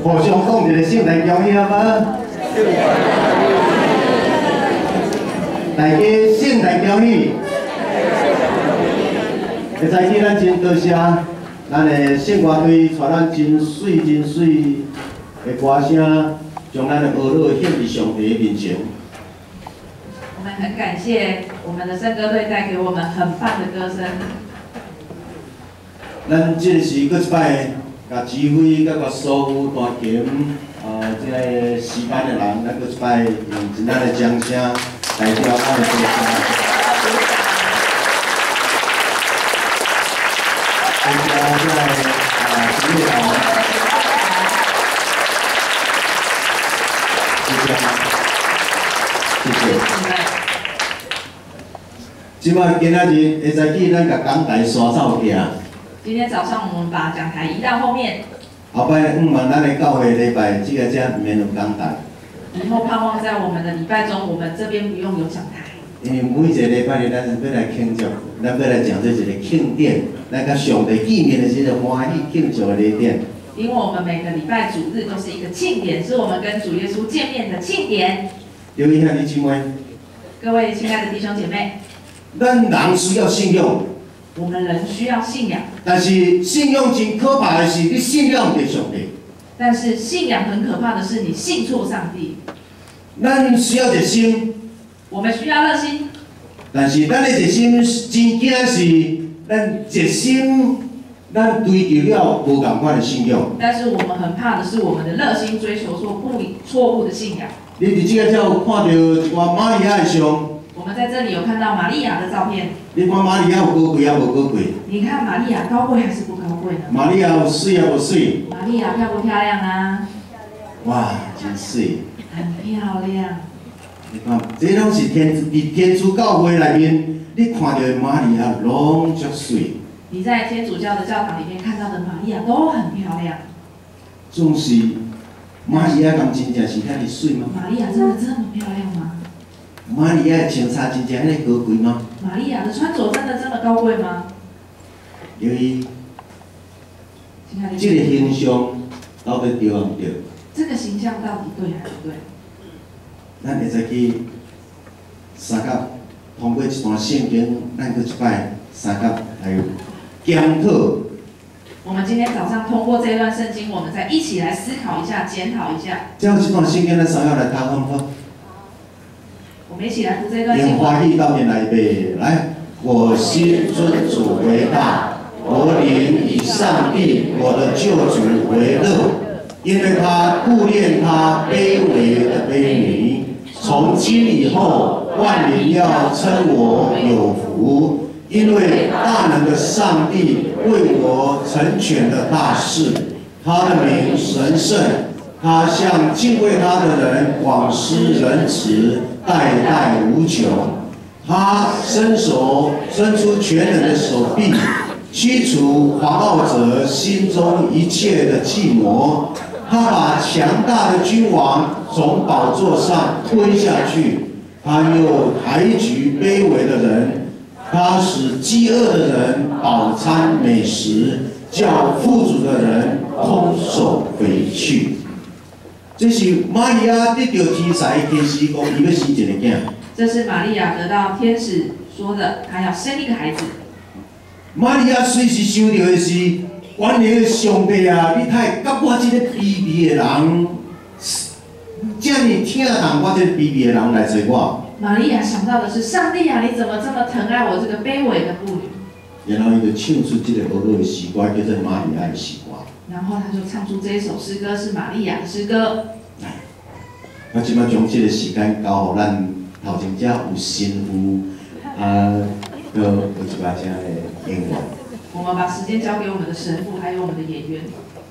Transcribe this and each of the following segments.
互相讲一个圣诞恭喜好吗？大家圣诞恭喜！会知记咱真多谢咱的圣乐队带咱真水的歌声，将咱的儿女献伫上帝的面前。 我们很感谢我们的圣歌队带给我们很棒的歌声。 咱这是搁一摆，甲指挥甲所有弹琴这个诗班的人，咱搁一摆用真咱的掌声代表咱的歌声。谢谢这个指挥人，谢谢。即摆今仔日会使记咱甲讲台刷走去啊。 今天早上我们把讲台移到后面。 后摆望咱的教会礼拜，这个才免有讲台。 以后盼望在我们的礼拜中，我们这边不用有讲台。 因为每一个礼拜日，咱要来庆祝，咱要来讲这一个庆典，咱甲上帝见面的这个欢喜庆祝的日典。 因为我们每个礼拜主日都是一个庆典，是我们跟主耶稣见面的庆典。 留意兄弟姊妹， 各位亲爱的弟兄姐妹， 咱人需要信仰， 我们人需要信仰， 但是信仰真可怕的是，你信仰着上帝。 但是信仰很可怕的是，你信错上帝。 咱需要热心， 我们需要热心， 但是咱的热心真惊是，咱热心，咱追求了无共款的信仰。 但是我们很怕的是，我们的热心追求错误的信仰。 你伫这个才有看到一寡玛利亚的像。 我们在这里有看到玛利亚的照片。 你看玛利亚有高贵啊，无高贵？ 你看玛利亚高贵还是不高贵呢？ 玛利亚有水啊，无水？ 玛利亚漂不漂亮啊？ 哇，真水！ 很漂亮。 你看，这拢是天主教会内面，你看到的玛利亚拢足水。 你在天主教的教堂里面看到的玛利亚都很漂亮。 总是玛利亚咁真正是遐尼水吗？ 玛利亚真的这么漂亮吗？ 玛利亚的穿插真正遐尼高贵吗？ 玛利亚的穿着真的这么高贵吗？ 由于这个形象到底对唔对？ 这个形象到底对还是对？ 咱会使去三角通过一段圣经，咱搁一摆三角来检讨。 我们今天早上通过这段圣经，我们再一起来思考一下、检讨一下。 这样这段圣经，咱三角来读好不好？ 我们一起来读这段经文。 用华语到底来背，来，我心尊主为大，我灵以上帝我的救主为乐，因为他顾念他卑微的卑迷。从今以后，万民要称我有福，因为大能的上帝为我成全了大事，他的名神圣，他向敬畏他的人广施仁慈，代代无穷。他伸出全能的手臂，驱除狂傲者心中一切的计谋。他把强大的君王从宝座上推下去，他又抬举卑微的人，他使饥饿的人饱餐美食，叫富足的人空手回去。这是玛利亚得到天使天使讲，伊要生一个囝。 这是玛利亚得到天使说的，她要生一个孩子。 玛利亚随时想到的是，原来上帝啊，你太甲我这个卑微的人，这么疼痛我这个卑微的人来找我。 玛利亚想到的是，上帝啊，你怎么这么疼爱我这个卑微的妇女？ 然后伊就唱出这个俄罗的诗歌，叫做玛利亚的诗歌。 然后他就唱出这一首诗歌，是玛利亚的诗歌。 来，我即摆将这个时间交予咱头前遮有神父有一摆遮的演员。 我们把时间交给我们的神父，还有我们的演员。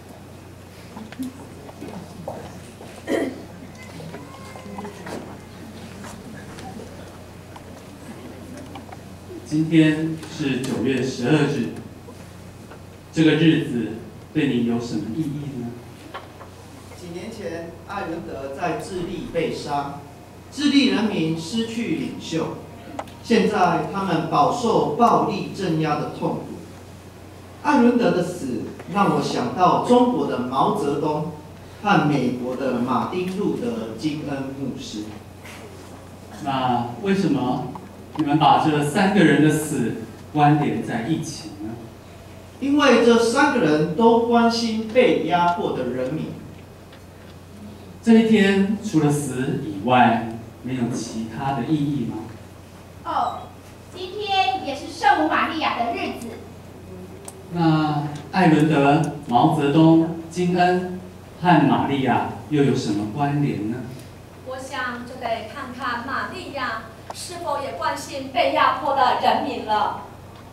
今天是9月12日，这个日子对你有什么意义呢？ 几年前，艾伦德在智利被杀，智利人民失去领袖，现在他们饱受暴力镇压的痛苦。艾伦德的死让我想到中国的毛泽东， 和美国的马丁路德金恩牧师。 那为什么你们把这3个人的死关联在一起呢？ 因为这3个人都关心被压迫的人民。 这一天除了死以外，没有其他的意义吗？ 哦，今天也是圣母玛利亚的日子。 那艾伦德、毛泽东、金恩和玛利亚又有什么关联呢？ 我想就得看看玛利亚是否也关心被压迫的人民了。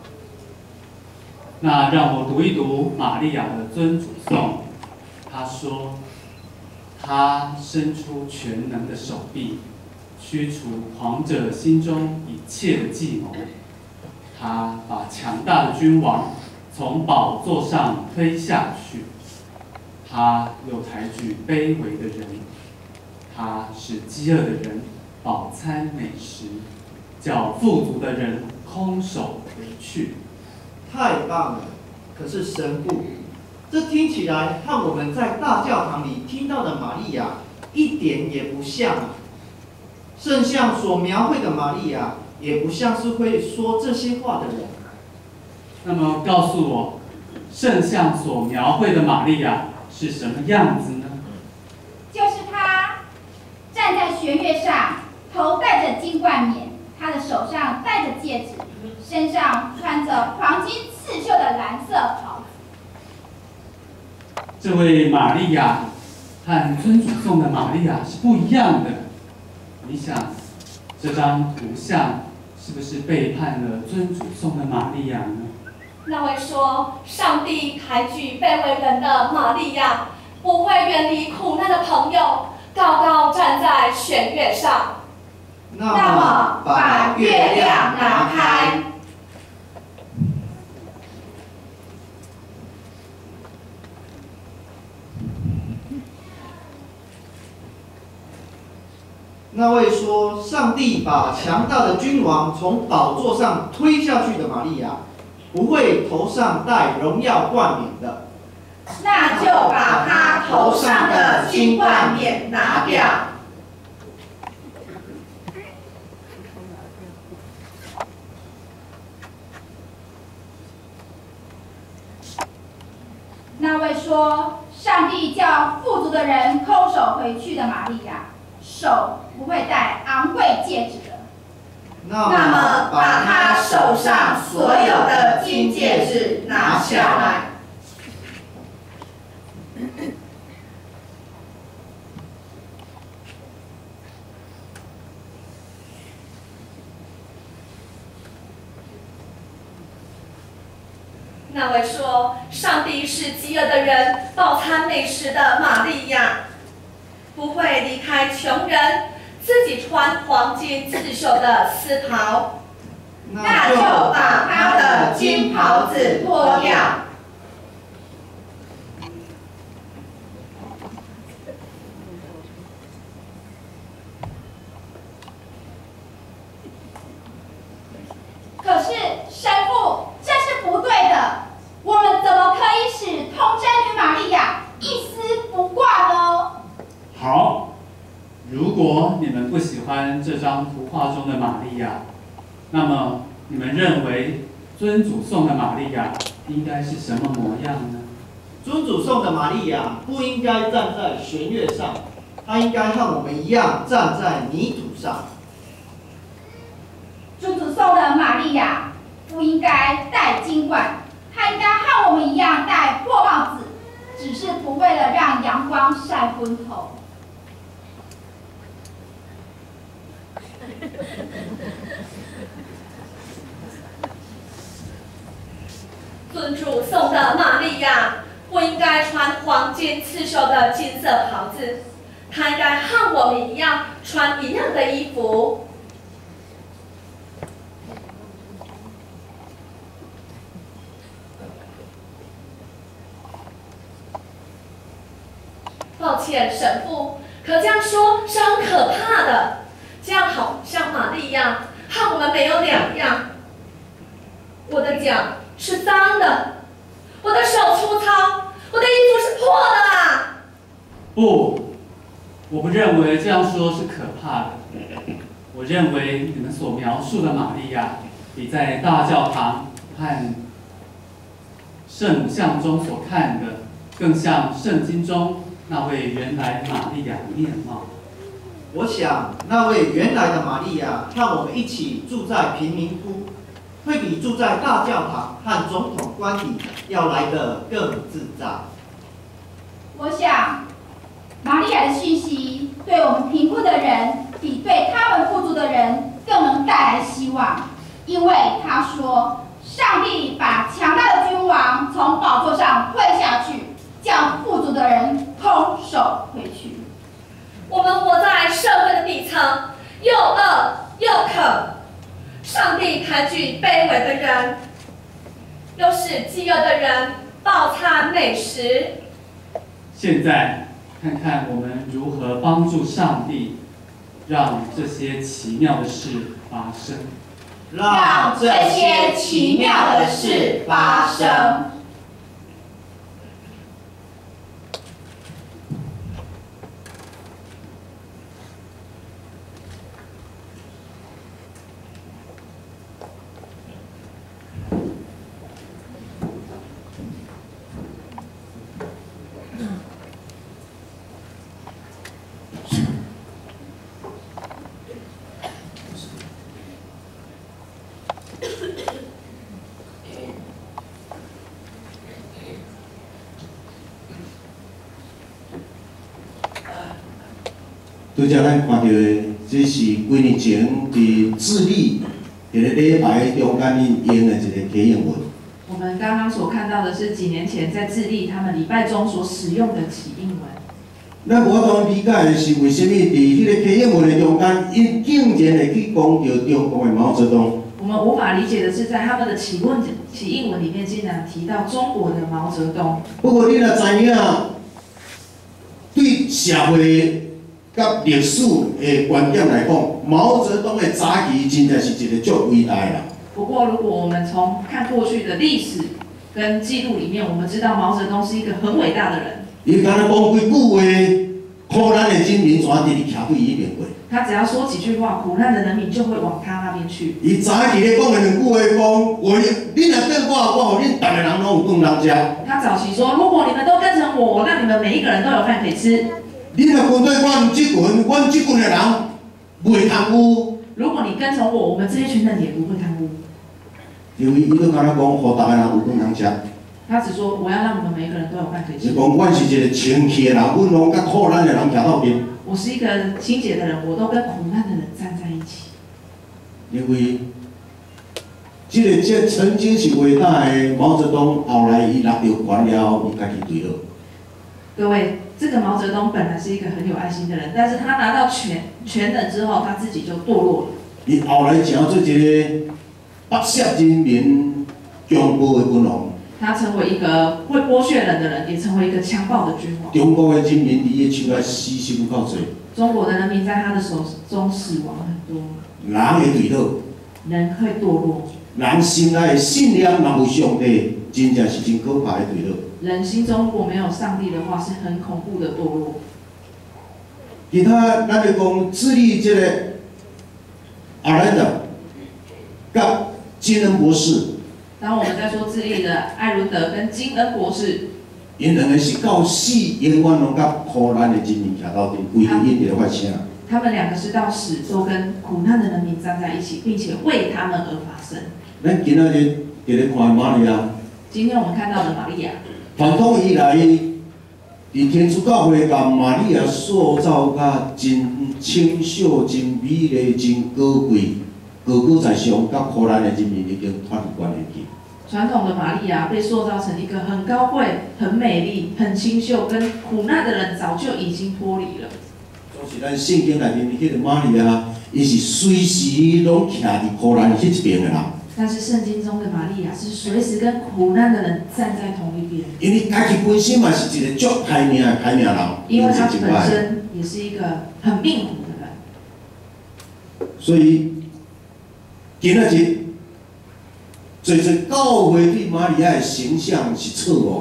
那让我读一读玛利亚的尊主颂。他说：“他伸出全能的手臂，驱除狂者心中一切的计谋。他把强大的君王从宝座上推下去，他又抬举卑微的人。他使饥饿的人饱餐美食，叫富足的人空手回去。” 太棒了！可是神父，这听起来和我们在大教堂里听到的玛利亚一点也不像啊。圣像所描绘的玛利亚，也不像是会说这些话的人。 那么告诉我，圣像所描绘的玛利亚是什么样子呢？ 就是她站在弦乐上，头戴着金冠冕，她的手上戴着戒指，身上穿着黄金刺绣的蓝色袍子。 这位玛利亚和尊主颂的玛利亚是不一样的。你想，这张图像是不是背叛了尊主颂的玛利亚呢？ 那位说上帝抬举卑微人的玛利亚，不会远离苦难的朋友，高高站在弦乐上。 那么把月亮拿开。 那位说上帝把强大的君王从宝座上推下去的玛利亚，不会头上戴荣耀冠冕的。 那就把她头上的金冠冕拿掉。那位说上帝叫富足的人空手回去的玛利亚，手不会戴昂贵戒指的。 那么把他手上所有的金戒指拿下来。 那位说上帝是饥饿的人饱餐美食的玛利亚，不会离开穷人，自己穿黄金刺绣的丝袍。 那就把他的金袍子脱掉。可是神父，这是不对的。我们怎么可以使童贞女玛利亚一丝不挂呢？ 好，如果你们不喜欢这张图画中的玛利亚，那么你们认为尊主颂的玛利亚应该是什么模样呢？ 尊主颂的玛利亚不应该站在弦乐上，她应该和我们一样站在泥土上。 尊主颂的玛利亚不应该戴金冠，她应该和我们一样戴破帽子，只是不为了让阳光晒昏头。 尊主颂的玛利亚不应该穿黄金刺绣的金色袍子，她应该和我们一样穿一样的衣服。抱歉，神父，可这样说是很可怕的。这样好像玛利亚和我们没有两样。我的脚是脏的，我的手粗糙，我的衣服是破的啦。 不，我不认为这样说是可怕的。我认为你们所描述的玛利亚，比在大教堂和圣母像中所看的，更像圣经中那位原来玛利亚的面貌。 我想，那位原来的玛利亚和我们一起住在贫民窟，会比住在大教堂和总统官邸要来得更自在。 我想，玛利亚的讯息对我们贫困的人，比对他们富足的人更能带来希望，因为他说，上帝把强大的君王从宝座上推下去，将富足的人空手回去。 我们活在社会的底层，又饿又渴，上帝抬举卑微的人，又使饥饿的人饱餐美食。 现在，看看我们如何帮助上帝，让这些奇妙的事发生。 让这些奇妙的事发生。 拄则咱看到的，这是几年前伫智利一个礼拜中间因用的一个祈祷文。 我们刚刚所看到的是几年前在智利他们礼拜中所使用的祈应文。 咱无法度理解的是，为什么伫迄个祈祷文的中间，因竟然会去讲到中国的毛泽东？ 我们无法理解的是，在他们的祈应文里面，竟然提到中国的毛泽东。 不过你若知影，对社会甲历史的观点来讲，毛泽东的早期真正是一个足伟大的人。 不过，如果我们从看过去的历史跟记录里面，我们知道毛泽东是一个很伟大的人。 伊敢若讲几句话，苦难的人民全直直徛对伊面过。 他只要说几句话，苦难的人民就会往他那边去。 伊早期咧讲的两句话，你若跟我互恁逐个人拢有饭通食。 他早期说，如果你们都跟从我，让你们每一个人都有饭可以吃。 你若跟对阮即群的人袂贪污。 如果你跟从我，我们这一群人也不会贪污。 因为伊都敢若讲，互逐个人有饭通食。 他只说我要让你们每一个人都有饭可以吃。 是讲，阮是一个清气的人，阮拢甲苦难的人徛到边。 我是一个清洁的人，我都跟苦难的人站在一起。 因为这曾经是伟大的毛泽东，后来伊拿到权了，伊家己对了。 各位，这个毛泽东本来是一个很有爱心的人，但是他拿到权能之后，他自己就堕落了。 伊后来成做一个剥削人民、强暴的君王。 他成为一个会剥削人的人，也成为一个强暴的君王。 中国的人民伫伊手内死有够多。 中国的人民在他的手中死亡很多。 人会对落， 人会堕落。 人心内的信念若无上帝，真正是真可怕的对落。 人心中如果没有上帝的话，是很恐怖的堕落。 其他咱就讲智利这个阿兰德，甲金恩博士。 当我们在说智利的艾伦德跟金恩博士， 因两个是到死永远拢甲苦难的人民徛到底，为着因伫咧发声。 他们两个是到死都跟苦难的人民站在一起，并且为他们而发声。 咱今仔日伫咧看玛利亚。 今天我们看到的玛利亚， 传统以来，伫天主教会把玛利亚塑造甲真清秀、真美丽、真高贵。高高在上，甲苦难的人民已经脱离关系去。 传统的玛利亚被塑造成一个很高贵、很美丽、很清秀，跟苦难的人早就已经脱离了。 总是咱圣经内面迄个玛利亚，伊是随时拢徛伫苦难迄一边的人。 但是圣经中的玛利亚是随时跟苦难的人站在同一边。 因为家己本身嘛是一个足歹命的人， 因为他本身也是一个很命苦的人。 所以。今仔日，做教会对玛利亚的形象是错误的。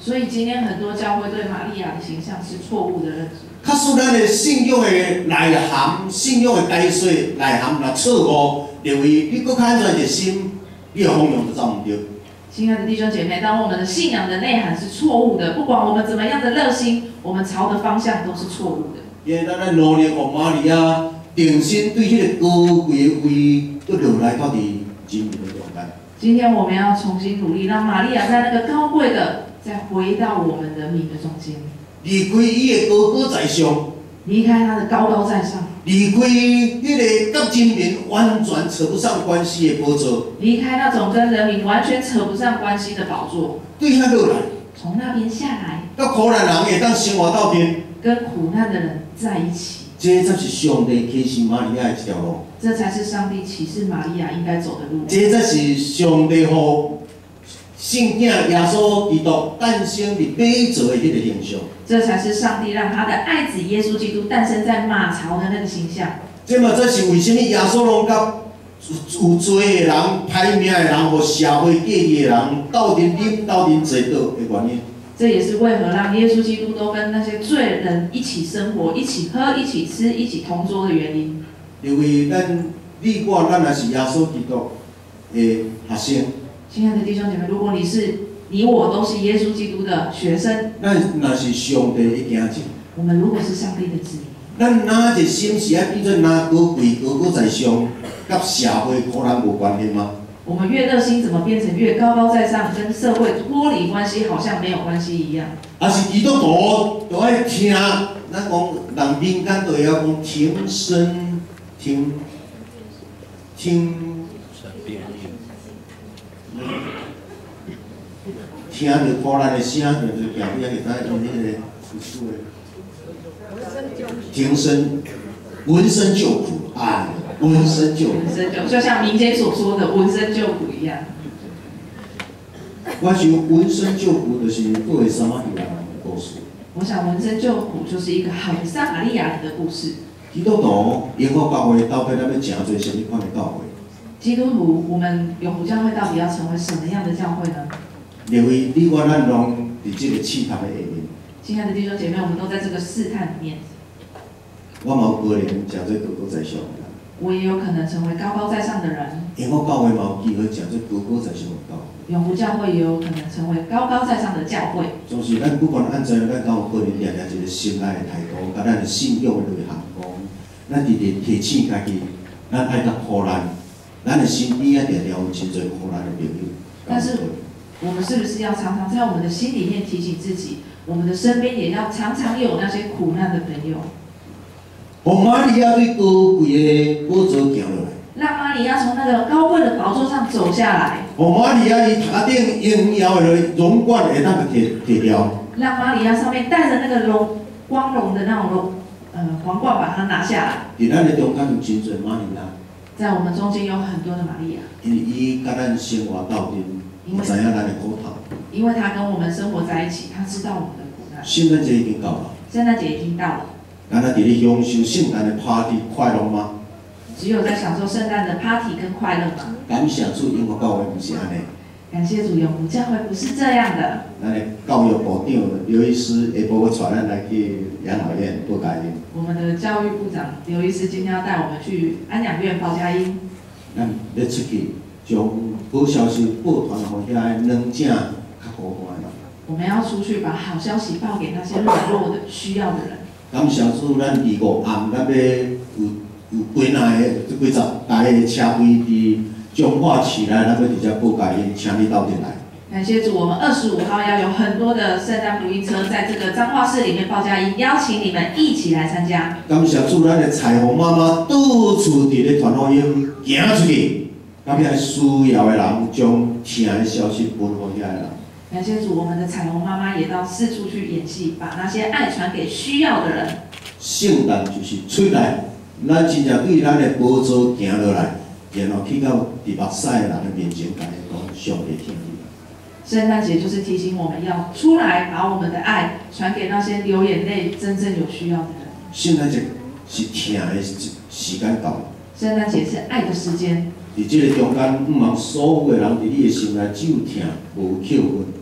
所以今天很多教会对玛利亚的形象是错误的认知。 假使咱的信仰的内涵、信仰的解说内涵若错误，认为你搁较安怎一个心，你的方向就走唔对。 亲爱的弟兄姐妹，当我们的信仰的内涵是错误的，不管我们怎么样的热心，我们朝的方向都是错误的。 因为咱努力互玛利亚定心对迄个高贵的位搁落来到底真正的中间。 今天我们要重新努力，让玛利亚在那个高贵的，再回到我们人民的中间， 离开伊的高高在上， 离开他的高高在上， 离开迄个甲人民完全扯不上关系的宝座， 离开那种跟人民完全扯不上关系的宝座， 对遐落来， 从那边下来， 甲苦难人会当生活到底。 跟苦难的人在一起， 这才是上帝启示玛利亚的一条路。 这才是上帝启示玛利亚应该走的路。 这才是上帝互圣子耶稣基督诞生伫马槽的迄个形象。 这才是上帝让他的爱子耶稣基督诞生在马槽的那个形象。 这嘛，这是为什么耶稣拢甲有罪的人、歹命的人和社会介意的人斗阵啉、斗阵坐倒的原因。 这也是为何让耶稣基督都跟那些罪人一起生活、一起喝、一起吃、一起同桌的原因。 因为你我也是耶稣基督的学生。 亲爱的弟兄姐妹，如果你我都是耶稣基督的学生， 咱若是上帝的囝子， 我们如果是上帝的子民， 咱哪一个心是爱变做哪高贵、高高在上，甲社会可能无关系吗？ 我们越热心，怎么变成越高高在上，跟社会脱离关系，好像没有关系一样？ 啊是基督徒都爱听，咱讲人民间都会晓讲听声听。听着苦难的声，就是表面会知用迄个复数的听声，闻声救苦，哎，闻声救苦。 闻声救，就像民间所说的闻声救苦一样。 我想闻声救苦就是各位撒玛利亚人的故事。 我想闻声救苦就是一个好的撒玛利亚人的故事。 基督徒永福教会到底咱要诚做什么款的教会？ 基督徒，我们永福教会到底要成为什么样的教会呢？ 因为你我咱拢伫这个试探的下面。 亲爱的弟兄姐妹，我们都在这个试探里面。 我嘛有可能诚做高高在上的人。 我也有可能成为高高在上的人。 永福教会嘛有机会诚做高高在上的教会。 永福教会也有可能成为高高在上的教会。 总是咱不管安怎，咱敢有可能抓一个心内的态度，甲咱的信仰的内涵讲，咱直直提醒家己，咱爱甲苦难，咱的身边啊常常有真侪苦难的朋友。 但是我们是不是要常常在我们的心里面提醒自己，我们的身边也要常常有那些苦难的朋友？ 让玛利亚对高贵的宝座行落来， 让玛利亚从那个高贵的宝座上走下来， 让玛利亚伊头顶荣耀的荣冠会当个摕掉， 让玛利亚上面带着那个光荣的那种皇冠把它拿下来。 伫咱的中间有真侪玛利亚， 在我们中间有很多的玛利亚， 因为伊甲咱生活斗阵，伊知影咱的苦痛。 因为他跟我们生活在一起，他知道我们的苦难。 圣诞节已经到了， 圣诞节已经到了， 咱在伫咧享受圣诞的 party 快乐吗？ 只有在享受圣诞的 party 跟快乐吗？ 感谢主，永福教会不是安尼。 感谢主，永福教会不是这样的。 咱的教育部长刘医师下晡要带咱来去养老院报佳音。 我们的教育部长刘医师今天要带我们去安养院报佳音。 咱要出去，将好消息报传给遐软正较孤单的人。 我们要出去把好消息报给那些软弱的、需要的人。 感谢主，咱25暗，咱要有几台几十台的车位伫彰化市内，咱要直接报佳音，请你到阵来。 感谢主，我们25号要有很多的圣诞福音车在这个彰化市里面报佳音，邀请你们一起来参加。 感谢主，咱的彩虹妈妈到处伫咧传福音，行出去，甲遐需要的人，将听的消息分享遐的人。 感谢主，我们的彩虹妈妈也到四处去演戏，把那些爱传给需要的人。圣诞就是出来，咱真正对咱的宝座行落来，然后去到伫目屎的人的面前，甲伊讲上帝听你。 圣诞节就是提醒我们要出来，把我们的爱传给那些流眼泪、真正有需要的人。 圣诞节是听的时间到了。 圣诞节是爱的时间。 伫这个中间，毋茫所有的人伫你的心内只有听，无扣分。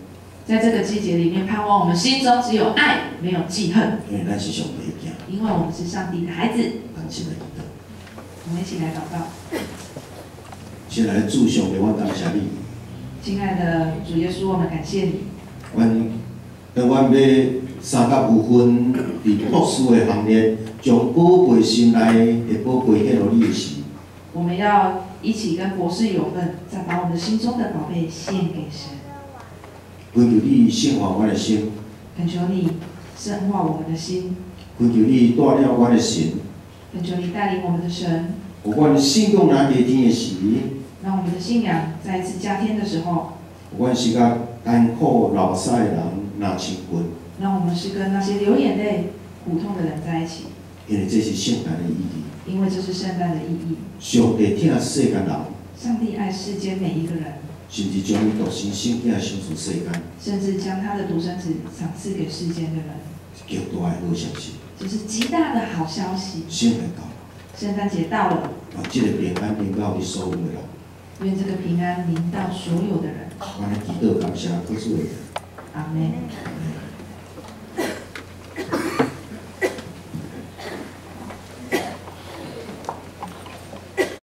在这个季节里面，盼望我们心中只有爱，没有记恨， 因为咱是上帝的囝。 因为我们是上帝的孩子。 咱先来祈祷， 我们一起来祷告。 先来祝上帝，我感谢你。 亲爱的主耶稣，我们感谢你。 当阮要三甲有份伫博士的行列，将宝贝心内的宝贝献予你的时， 我们要一起跟博士有份，再把我们的心中的宝贝献给神。 恳求你净化我的心， 恳求你深化我们的心， 恳求你带领我的心。 恳求你带领我们的神， 有阮信仰若加添的时， 让我们的信仰再一次加添的时候， 有阮是甲艰苦流屎的人拿亲近， 让我们是跟那些流眼泪、苦痛的人在一起， 因为这是圣诞的意义。 因为这是圣诞的意义。 上帝疼世间人， 上帝爱世间每一个人， 甚至将伊独生圣囝赏赐世间， 甚至将他的独生子赏赐给世间的人， 极大的好消息。 这是极大的好消息。 圣诞到了， 圣诞节到了， 让这个平安临到你所有的人。 愿这个平安临到所有的人。 我来祈祷感谢主的人。 阿门。